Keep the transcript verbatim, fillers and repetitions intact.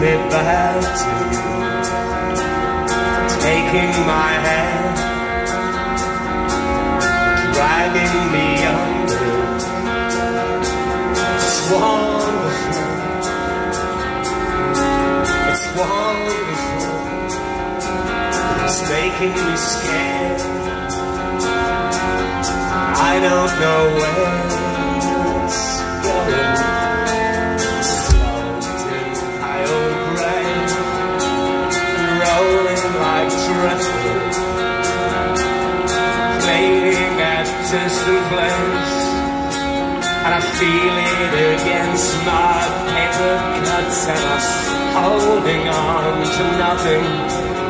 me back to you, taking my hand, dragging me under. It's wonderful, it's wonderful, it's making me scared. I don't know where it's going. Floating high old grey, rolling like driftwood, fading at distant place, and I feel it against my paper cuts, and I'm holding on to nothing.